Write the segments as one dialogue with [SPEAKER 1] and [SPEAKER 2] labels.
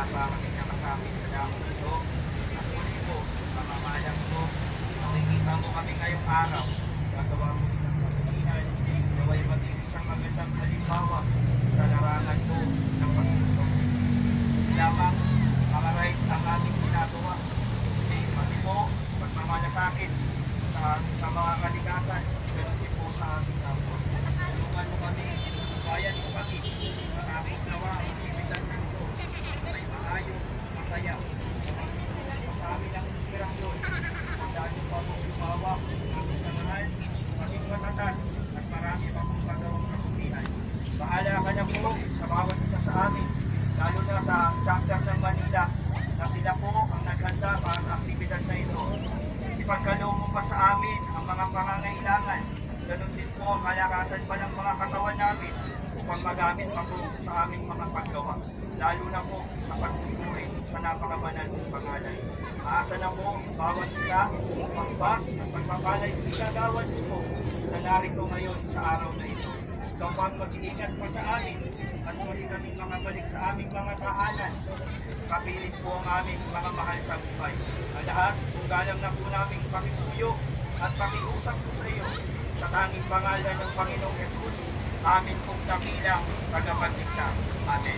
[SPEAKER 1] napakaging nakasamit sa damo ito. At muli po, pamamayas mo, nakikita mo kami ngayong araw, gagawa mo din ang pagkikinan, naway maging isang magandang halimbawa sa larangan mo ng Panginoon. Hindi lamang mga rights ang aming ginagawa, hindi pati po pagmamalasakit sa mga kalikasan, ganun din po sa aming kapwa. Tulungan mo kami, bayan mo kami, matapos nawa ang aktividad na ito ay maayos, masaya. Sa amin ang inspirasyon, dahil mo pa mong lumawak ang isang mahal, maging matatag at marami pa mong magawang kabutihan. Bahala ka na po sa bawat isa sa amin, lalo na sa chapter ng Manila, na sila po ang naghanda para sa aktibidad na ito. Ipagkaloob mo pa sa amin ang mga pangangailangan, ganun din po ang kalakasan pa ng mga katawan namin upang magamit pa po sa aming mga paggawa, lalo na po sa pagtuturi sa napakabanal mong pangalan. Aasa na po ang bawat isa, paspas at pagpapalay ng igagawan po sa narito ngayon sa araw na ito. Ikaw pa ang mag-iingat pa sa amin at muli kaming mga balik sa aming mga tahanan. Kapilit po ang aming mga mahal sa buhay. Ang lahat, kung galang na po naming pakisuyo at pakiusap po sa iyo sa tanging pangalan ng Panginoong Jesus, amin pong dakilang tagapagligtas. Amen.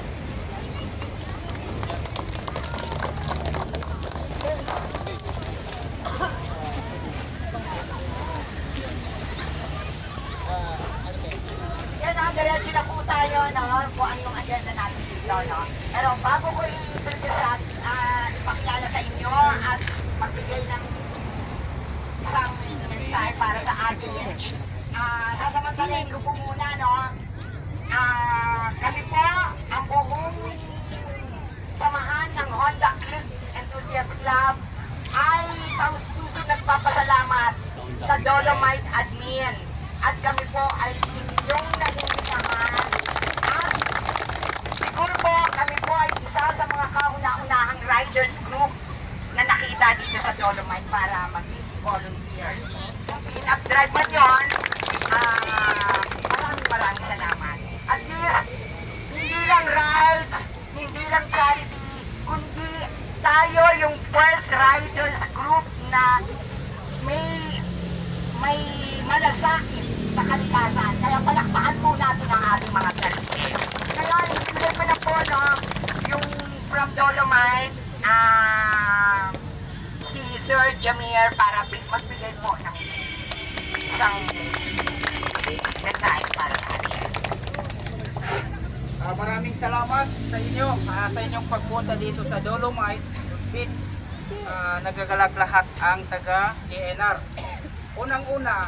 [SPEAKER 2] Diretso na po tayo, no? Kung ano yung agenda natin dito, no? Pero bago ko i-introduce at ipakilala sa inyo at magbigay ng isang mensahe para sa atin, sasamantalayin ko po muna, no? Kasi po, ang buong samahan ng Honda Click Enthusiast Club ay taus-puso nagpapasalamat sa Dolomite Admin. At kami po ay inyong nangingiyahan. At siguro po, kami po ay isa sa mga kauna-unahang riders group na nakita dito sa Dolomite para maging volunteers. Kung clean-up drive man yun, maraming salamat. At least, hindi lang rides, hindi lang charity, kundi tayo yung first riders group na may malasakit sa kalikasan. Kaya palakpakan po natin ang ating mga sarili. Ngayon, ibigay ko na po, no, yung from Dolomite, si Sir Jamir para magbigay po ng isang mensahe para sa atin.
[SPEAKER 3] Maraming salamat sa inyo, sa inyong pagpunta dito sa Dolomite Beach. Nagagalak lahat ang taga DNR. Unang-una,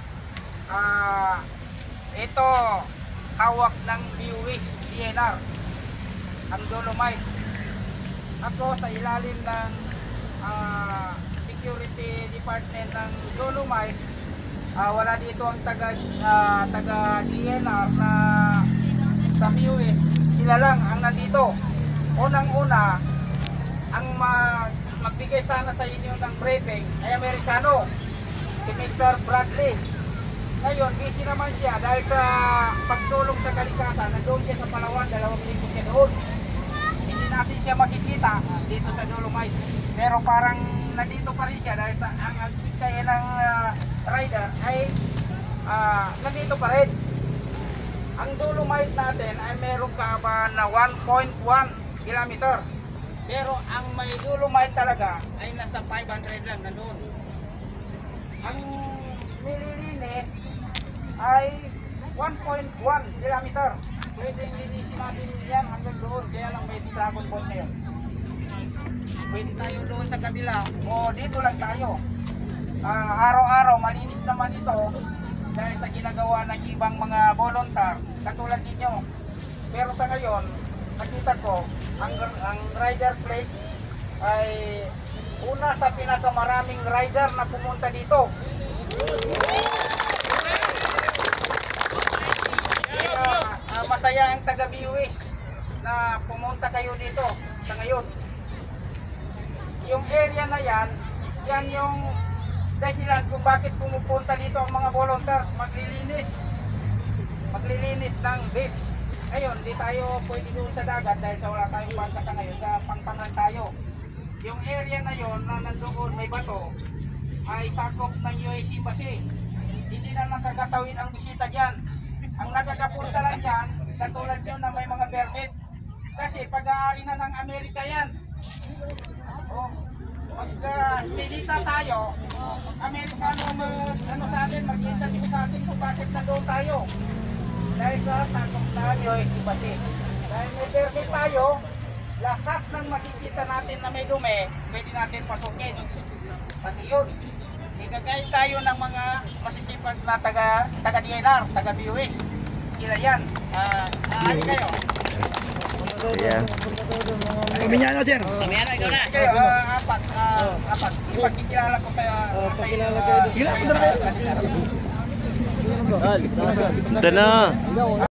[SPEAKER 3] ito hawak ng BUWIS DNR, ang Dolomite. Ako sa ilalim ng security department ng Dolomite, wala dito ang taga DNR na sa BUWIS. Sila lang ang nandito. Unang-una, ang magbigay sana sa inyo ng briefing ay Amerikano, si Mr. Bradley. Ngayon, busy naman siya dahil sa pagtulong sa kalikasan. Nandoon siya sa Palawan, 2 linggo siya doon. Hindi natin siya makikita dito sa Dolomite. Pero parang nandito pa rin siya dahil sa ang kaya ng rider ay nandito pa rin. Ang Dolomite natin ay meron kahabaan na 1.1 kilometer. Pero ang may Dolomite talaga ay nasa 500 lang nandoon. Ang nililinis ay 1.1 kilometer. Pwede linisin natin yan hanggang doon. Kaya lang may dragon boat na yun. Pwede tayo doon sa kabila o dito lang tayo. Araw-araw malinis naman ito dahil sa ginagawa ng ibang mga volunteer katulad ninyo. Pero sa ngayon, nakita ko ang rider plate ay una sa pinakamaraming rider na pumunta dito. Kaya masaya ang taga BUWIS na pumunta kayo dito sa ngayon. Yung area na yan, yan yung dahilan kung bakit pumupunta dito ang mga volunteer maglilinis ng beach. Ngayon, hindi tayo pwede doon sa dagat dahil sa wala tayong bangka sa ngayon, sa pangpangan tayo. Yung area na yon na nandoon may bato ay sakop ng US Embassy. Hindi na nakakatawid ang bisita dyan. Ang nakakapunta lang dyan, katulad nyo na may mga permit. Kasi pag-aari na ng Amerika yan. O, pagka-sinita tayo, Amerikano ano sa atin, mag-interview sa atin kung bakit nandoon tayo. Dahil sa sakop ng US Embassy. Dahil may permit tayo, lahat ng makikita natin na may dumi, pwede natin pasukin. Pati yun. Ikagay tayo ng mga masisipag na taga-DNR, taga-BUS. Sila yan. Aali kayo.
[SPEAKER 4] Yeah.
[SPEAKER 5] Kaminyano, sir.
[SPEAKER 3] Kayo, apat. Ipagkikilala ko sa inyo.
[SPEAKER 5] Sige na, punta na kayo.
[SPEAKER 4] Ito na.